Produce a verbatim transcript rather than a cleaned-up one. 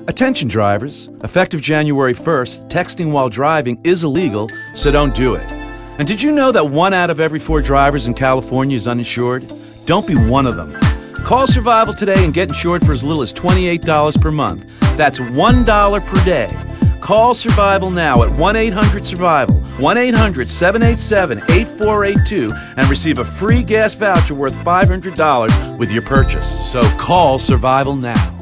Attention drivers, effective January first, texting while driving is illegal, so don't do it. And did you know that one out of every four drivers in California is uninsured? Don't be one of them. Call Survival today and get insured for as little as twenty-eight dollars per month. That's one dollar per day. Call Survival now at one eight hundred survival, one eight hundred, seven eight seven, eight four eight two, and receive a free gas voucher worth five hundred dollars with your purchase. So call Survival now.